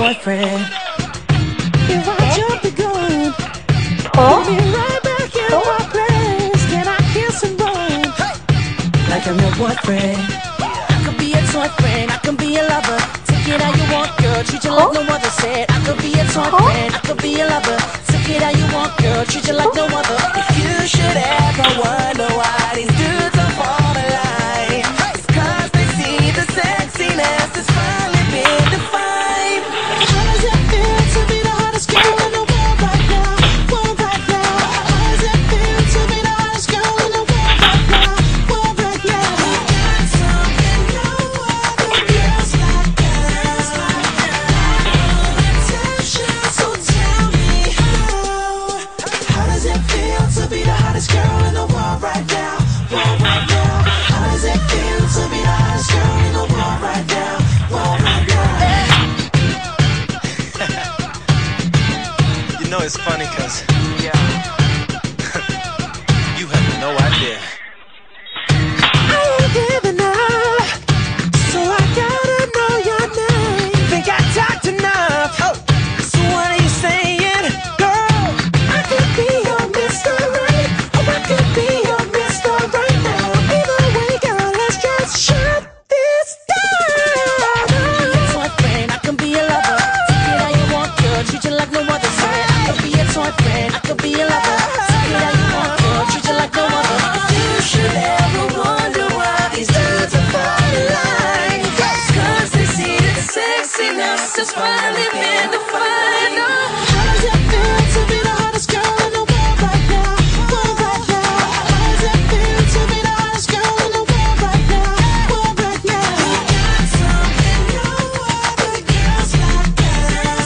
boyfriend. If I jump the gun, put me right back in my place. Can I kiss and run? Like I'm your boyfriend. I could be a toy friend, I can be a lover. Take it how you want, girl, treat you like no other. Said I could be a toy friend, I could be a lover. Take it how you want, girl, treat you like no other. If you should ever wonder why these dudes are for the line, it's cause they see the sexiness is finally being defined. How does it feel to be the hottest girl in the world right now? World right now. How does it feel to be the hottest girl in the world right now? World right now. We got something no other girls like us. Attention, so tell me how does it feel to be the hottest girl in the world right now? World right now. How does it feel to be the hottest girl in the world right now? World right now. You know it's funny cause you have no idea. I ain't giving up, so I gotta know your name. Think I talked enough, so what are you saying? Girl, I could be your Mr. Right, or I could be your Mr. Right now. Either way, girl, let's just shut this down. I can be a toy friend, I can be a lover. Take it how you want, girl, treat you like no other. Say I could be a toy friend, I could be a lover. Take it how you want, girl, treat you like no other. If you should ever wonder why these dudes are for the line, it's cause they see the sexiness is finally been defined. How does it feel to be the hottest girl in the world right now? World right now. How does it feel to be the hottest girl in the world right now? World right now. We got something no other girls like us.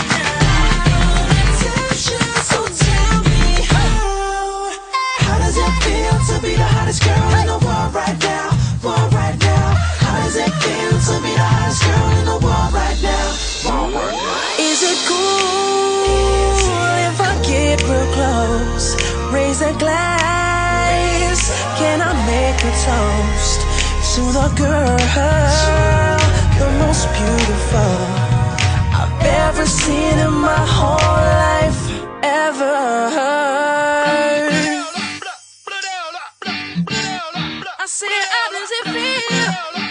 Attention, so tell me how does it feel to be the hottest girl in the world right now? World right now. How does it feel to be the hottest girl in the world right now? World right now. Is it cool if I get real close? Raise a glass. Can I make a toast to the girl, the most beautiful I've ever seen in my whole life, ever. I said, how does it feel?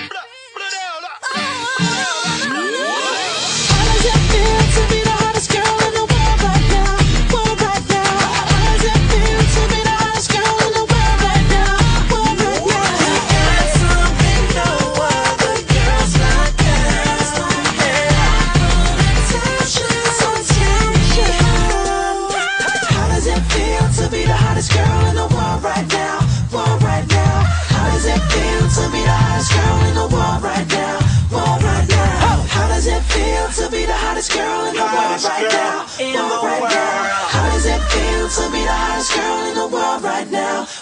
How does it feel to be the hottest girl in the world right now? World right now. How does it feel to be the hottest girl in the world right now? World right now. We got something no other girls like us. Attention, so tell me how does it feel to be the hottest girl in the world right now? World right now. How does it feel to be the hottest girl in the world right now? World right now. How does it feel to be the hottest girl in the world right now? World right now. How does it feel to be the hottest girl in the world right now?